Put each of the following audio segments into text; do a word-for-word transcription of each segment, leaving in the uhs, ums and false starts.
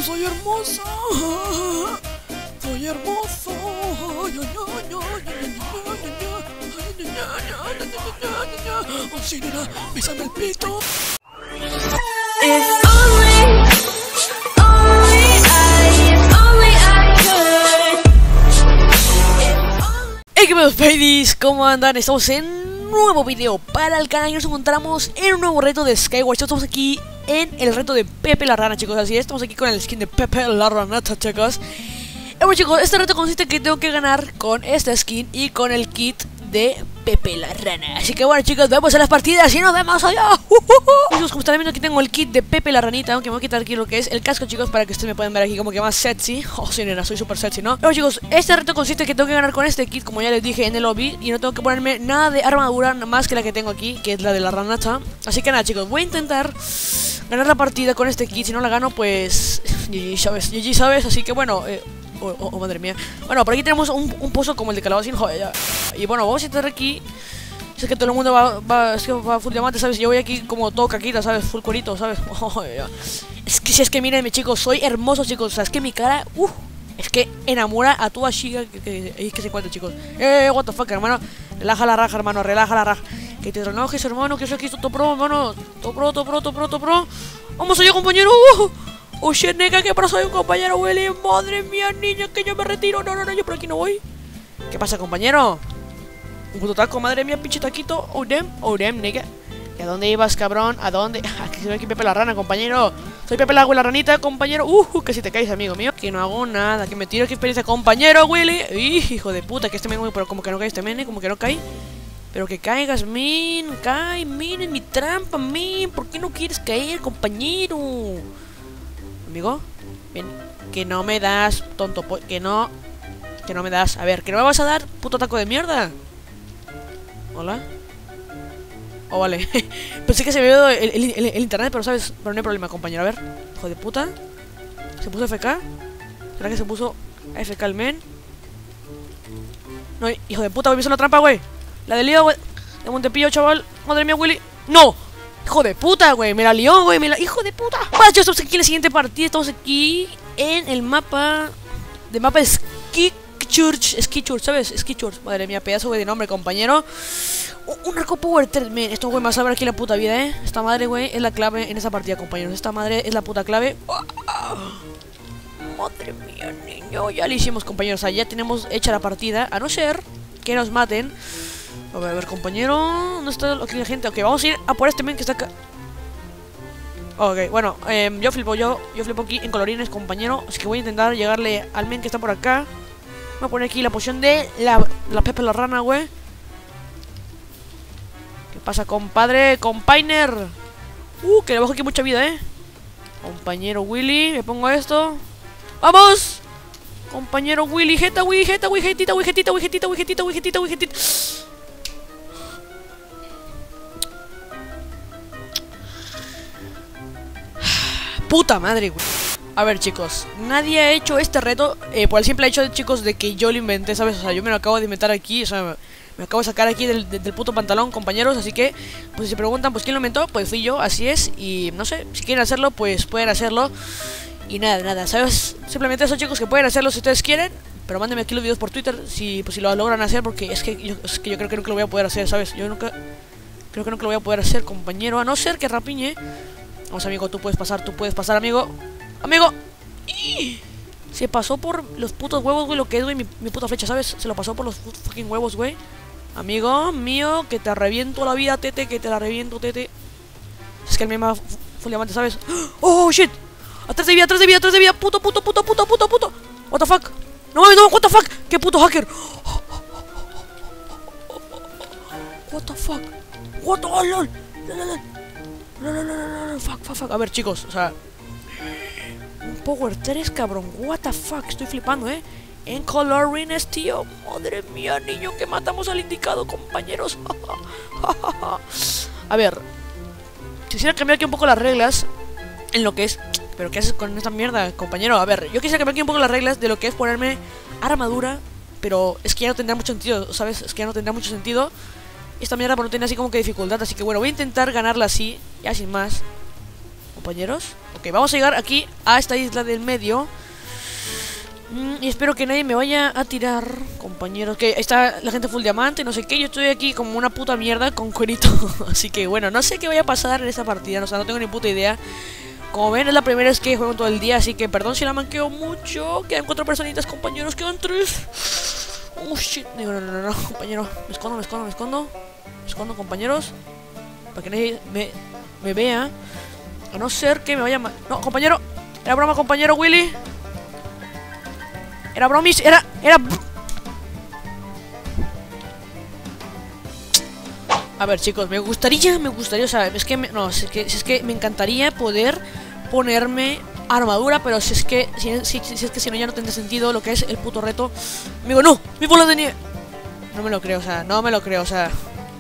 soy hermosa. Soy hermoso. Oh, sí, nena, bésame el pito. If only, only I, if only I could. Hey, ¿qué pedos, ladies? ¿Cómo andan? Estamos en un nuevo video para el canal y nos encontramos en un nuevo reto de Skyward. Estamos aquí en el reto de Pepe la Rana, chicos. Así es, estamos aquí con el skin de Pepe la Ranata, chicos. Y bueno, chicos, este reto consiste en que tengo que ganar con esta skin y con el kit de Pepe la Rana. Así que bueno, chicos, vemos en las partidas y nos vemos allá. uh, uh, uh. Chicos, como están viendo, aquí tengo el kit de Pepe la Ranita, aunque me voy a quitar aquí lo que es el casco, chicos, para que ustedes me puedan ver aquí como que más sexy. Oh, sí, nena, soy súper sexy, ¿no? Bueno, chicos, este reto consiste en que tengo que ganar con este kit, como ya les dije en el lobby, y no tengo que ponerme nada de armadura más que la que tengo aquí, que es la de la ranata. Así que nada, chicos, voy a intentar ganar la partida con este kit. Si no la gano, pues G G, ¿sabes? G G, ¿sabes? Así que bueno, eh Oh, oh, oh, madre mía. Bueno, por aquí tenemos un, un pozo como el de calabacín, joder, ya. Y bueno, vamos a intentar aquí. Es que todo el mundo va, va, es que va full diamante, ¿sabes? Yo voy aquí como todo caquita, ¿sabes? Full corito, ¿sabes? Oh, ya. Es que si es que mírenme, chicos, soy hermoso, chicos. O sea, es que mi cara, uff, es que enamora a toda chica que, que, que, que se encuentra, chicos. Eh, what the fuck, hermano. Relaja la raja, hermano, relaja la raja. Que te relajes, hermano, que soy aquí todo pro, hermano. Todo pro, todo pro, todo pro, todo pro. Vamos allá, compañero. Uh. Oye, nega, ¿qué pasa? Soy un compañero, Willy. Madre mía, niña, que yo me retiro. No, no, no, yo por aquí no voy. ¿Qué pasa, compañero? Un puto taco, madre mía, pinche taquito. Oh, damn, oh, damn, nega. ¿Y a dónde ibas, cabrón? ¿A dónde? Aquí se ve aquí Pepe la Rana, compañero. Soy Pepe la, la Ranita, compañero. Uh, que si te caes, amigo mío. Que no hago nada, que me tiro. Qué experiencia, compañero, Willy. Ih, hijo de puta, que este men, pero como que no cae este men, como que no cae. Pero que caigas, min. Cae, min, en mi trampa, min. ¿Por qué no quieres caer, compañero? Amigo, ven, que no me das, tonto, que no, que no me das, a ver, que no me vas a dar, puto taco de mierda. Hola. Oh, vale. Pensé que se me había ido el, el, el, el internet, pero sabes, pero no hay problema, compañero, a ver. Hijo de puta. ¿Se puso F K? ¿Será que se puso F K el men? No, hijo de puta, voy a hacer una trampa, güey. La de lío, güey, de Montepillo, chaval. Madre mía, Willy. ¡No! Hijo de puta, güey, me la lió, güey, me la... ¡Hijo de puta! Bueno, chicos, estamos aquí en la siguiente partida. Estamos aquí en el mapa de mapa de Ski Church, Ski Church, ¿sabes? Ski Church, madre mía, pedazo, güey, de nombre, compañero. Un, un arco power tres, man. Esto, güey, me va a salvar aquí la puta vida, ¿eh? Esta madre, güey, es la clave en esa partida, compañeros. Esta madre es la puta clave. Oh, oh. Madre mía, niño, ya le hicimos, compañeros. O sea, ya tenemos hecha la partida, a no ser que nos maten. A ver, a ver, compañero, ¿dónde está aquí la gente? Ok, vamos a ir a por este men que está acá. Ok, bueno, eh, yo flipo, yo, yo flipo aquí en colorines, compañero. Así que voy a intentar llegarle al men que está por acá. Voy a poner aquí la poción de la, la Pepe la Rana, güey. ¿Qué pasa, compadre? Compainer. Uh, que le bajo aquí mucha vida, eh. Compañero Willy, me pongo esto. ¡Vamos! Compañero Willy, jeta, Willy, jeta, Willy, jetita, Willy, jetita, Willy, jetita, Willy, jetita, Willy, jetita, Willy, jetita. Puta madre, güey. A ver, chicos, nadie ha hecho este reto eh, por el simple hecho, de, chicos, de que yo lo inventé, ¿sabes? O sea, yo me lo acabo de inventar aquí, o sea, me, me acabo de sacar aquí del, del, del puto pantalón, compañeros. Así que, pues si se preguntan, pues quién lo inventó, pues fui yo, así es. Y no sé, si quieren hacerlo, pues pueden hacerlo. Y nada, nada, ¿sabes? Simplemente eso, chicos, que pueden hacerlo si ustedes quieren. Pero mándenme aquí los videos por Twitter si, pues, si lo logran hacer, porque es que, yo, es que yo creo que nunca lo voy a poder hacer, ¿sabes? Yo nunca, creo que nunca lo voy a poder hacer, compañero, a no ser que rapiñe. Vamos, amigo, tú puedes pasar, tú puedes pasar, amigo. Amigo. ¡Ih! Se pasó por los putos huevos, güey, lo que es, güey, mi, mi puta flecha, ¿sabes? Se lo pasó por los fucking huevos, güey. Amigo mío, que te reviento la vida, tete, que te la reviento, tete. Es que el mismo fue diamante, ¿sabes? ¡Oh, shit! Atrás de vida, atrás de vida, atrás de vida. Puto, puto, puto, puto, puto, puto. What the fuck. No mames, no, what the fuck. Qué puto hacker. What the fuck. What the oh, lol. No, no, no, no, no, no, fuck, fuck, fuck. A ver, chicos, o sea, un power tres, cabrón. What the fuck. Estoy flipando, eh. En colorines, tío. Madre mía, niño, que matamos al indicado, compañeros. A ver, quisiera cambiar aquí un poco las reglas en lo que es... ¿Pero qué haces con esta mierda, compañero? A ver, yo quisiera cambiar aquí un poco las reglas de lo que es ponerme armadura. Pero es que ya no tendrá mucho sentido, ¿sabes? Es que ya no tendrá mucho sentido. Esta mierda por no tener así como que dificultad. Así que bueno, voy a intentar ganarla así, ya sin más. compañeros. Ok, vamos a llegar aquí a esta isla del medio. Mm, y espero que nadie me vaya a tirar, compañeros. Que está la gente full diamante, no sé qué. Yo estoy aquí como una puta mierda con cuerito. Así que bueno, no sé qué vaya a pasar en esta partida. O sea, no tengo ni puta idea. Como ven, es la primera vez que juego todo el día. Así que perdón si la manqueo mucho. Quedan cuatro personitas, compañeros. Quedan tres. Oh shit. No, no, no, no, compañero. Me escondo, me escondo, me escondo. Me escondo, compañeros. Para que nadie me, me vea. A no ser que me vaya mal. No, compañero. Era broma, compañero Willy. Era bromis, era, era... A ver, chicos, me gustaría, me gustaría, o sea, es que, me, no, es que, es que me encantaría poder ponerme armadura, pero si es que, si, si, si es que si no ya no tendría sentido lo que es el puto reto. Amigo, no, mi bola de nieve. No me lo creo, o sea, no me lo creo, o sea.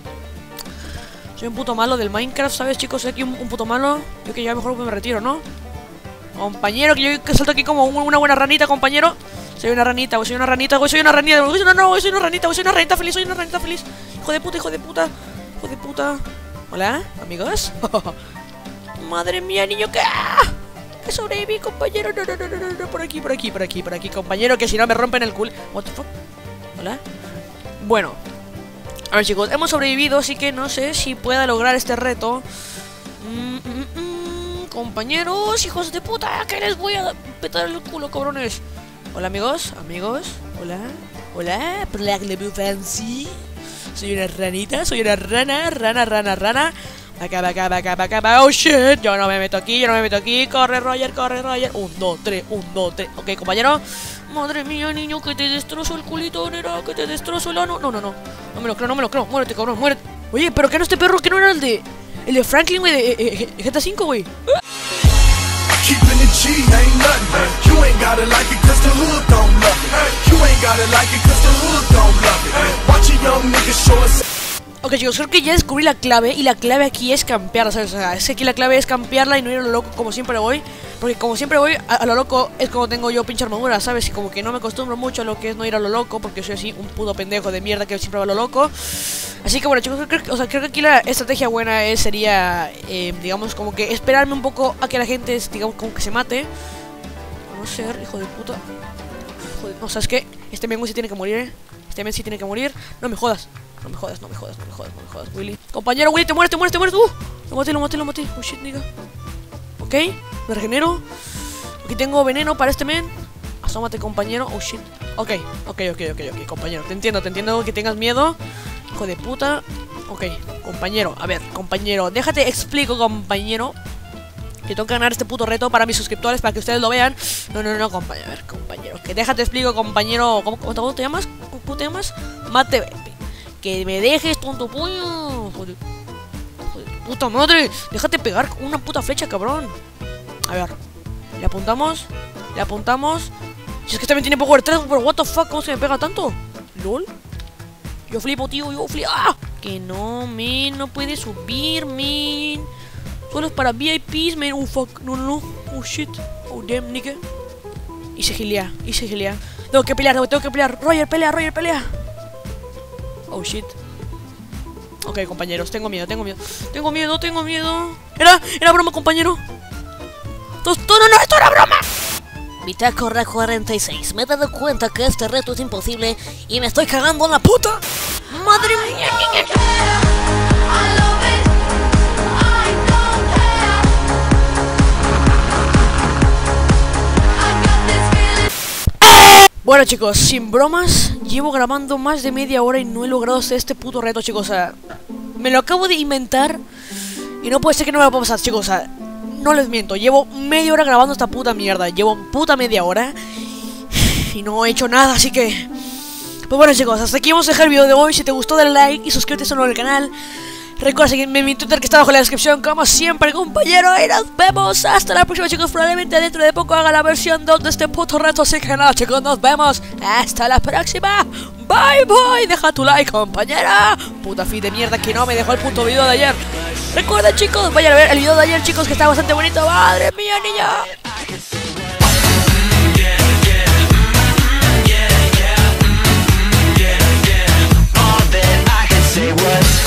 Soy un puto malo del Minecraft, ¿sabes, chicos? Soy aquí un, un puto malo. Yo que ya mejor me retiro, ¿no? Compañero, que yo que salto aquí como una buena ranita, compañero. Soy una ranita, güey, soy una ranita, güey, soy una ranita, güey, no, no, güey, soy una ranita, güey, soy una ranita feliz, soy una ranita feliz. Hijo de puta, hijo de puta, hijo de puta. Hola, amigos. Madre mía, niño, que que sobreviví, compañero. No, no, no, no, no, no, por aquí, por aquí, por aquí, por aquí, compañero, que si no me rompen el culo. What the fuck. Hola. Bueno, a ver, chicos, hemos sobrevivido, así que no sé si pueda lograr este reto. Mm, mm, mm, compañeros, hijos de puta, que les voy a petar el culo, cabrones. Hola, amigos, amigos, hola, hola, Black Level Fancy. Soy una ranita, soy una rana, rana, rana, rana. Acá, acá, acá, acá, acá. Oh shit, yo no me meto aquí, yo no me meto aquí. Corre, Roger, corre, Roger. Un, dos, tres, un, dos, tres. Ok, compañero. Madre mía, niño, que te destrozo el culito, nera, que te destrozo el ano. No, no, no, no me lo creo, no me lo creo. Muérete, cabrón, muérete. Oye, pero que no este perro, que no era el de. El de Franklin, güey, de eh, eh, G T A cinco, güey. Keeping it G ain't nothing. You ain't gotta like it cause the hood don't love it. You ain't gotta like it cause the hood don't love it. Watch a young nigga show us. Ok, chicos, creo que ya descubrí la clave. Y la clave aquí es campear, ¿sabes? O sea, es que aquí la clave es campearla y no ir a lo loco como siempre voy. Porque como siempre voy a, a lo loco es como tengo yo pinche armadura, ¿sabes? Y como que no me acostumbro mucho a lo que es no ir a lo loco. Porque soy así un puto pendejo de mierda que siempre va a lo loco. Así que bueno, chicos, creo, creo, o sea, creo que aquí la estrategia buena es, sería, eh, digamos, como que esperarme un poco a que la gente, digamos, como que se mate. No ser, hijo de puta. Joder, no, ¿sabes qué? Este mengo sí tiene que morir, ¿eh? Este men sí tiene que morir. No me jodas. No me jodas, no me jodas, no me jodas, no me jodas, Willy. Compañero, Willy, te mueres, te mueres, te mueres. Uh, lo maté, lo maté, lo maté. Oh shit, nigga. Ok, me regenero. Aquí tengo veneno para este men. Asómate, compañero. Oh shit. Ok, ok, ok, ok, ok, compañero. Te entiendo, te entiendo que tengas miedo. Hijo de puta. Ok, compañero, a ver, compañero, déjate explico, compañero, que tengo que ganar este puto reto para mis suscriptores, para que ustedes lo vean. No, no, no, compañero, a ver, compañero, que déjate explico, compañero. ¿Cómo, cómo, cómo te llamas? ¿Cómo te llamas? Mate. Que me dejes, tonto puño. Joder, joder, puta madre. Déjate pegar con una puta flecha, cabrón. A ver, le apuntamos. Le apuntamos. Si es que también tiene power tres, pero what the fuck, ¿cómo se me pega tanto? ¿Lol? Yo flipo, tío, yo flipo. ¡Ah! Que no, men, no puede subir, men. Solo es para V I Ps, men. Oh, fuck, no, no, no. Oh, shit. Oh, damn, nigga. Y se gilea, y se gilea. Tengo que pelear, tengo que pelear. Roger, pelea, Roger, pelea. Oh, shit. Ok, compañeros, tengo miedo, tengo miedo. Tengo miedo, tengo miedo. Era, era broma, compañero. No, no, no, esto era broma. Bitácora cuarenta y seis. Me he dado cuenta que este reto es imposible y me estoy cagando en la puta. Madre mía. Bueno, chicos, sin bromas, llevo grabando más de media hora y no he logrado hacer este puto reto, chicos. O sea, me lo acabo de inventar y no puede ser que no me lo pueda pasar, chicos. O sea, no les miento, llevo media hora grabando esta puta mierda. Llevo puta media hora y no he hecho nada, así que... Pues bueno, chicos, hasta aquí vamos a dejar el video de hoy. Si te gustó, dale like y suscríbete si no al canal. Recuerda seguirme en mi Twitter que está abajo en la descripción, como siempre, compañero. Y nos vemos hasta la próxima, chicos. Probablemente dentro de poco haga la versión dos de este puto reto. Así que nada, chicos, nos vemos. Hasta la próxima. Bye, bye. Deja tu like, compañera. Puta fin de mierda que no me dejó el puto video de ayer. Recuerden, chicos, vayan a ver el video de ayer, chicos, que está bastante bonito. Madre mía, niña. Say what?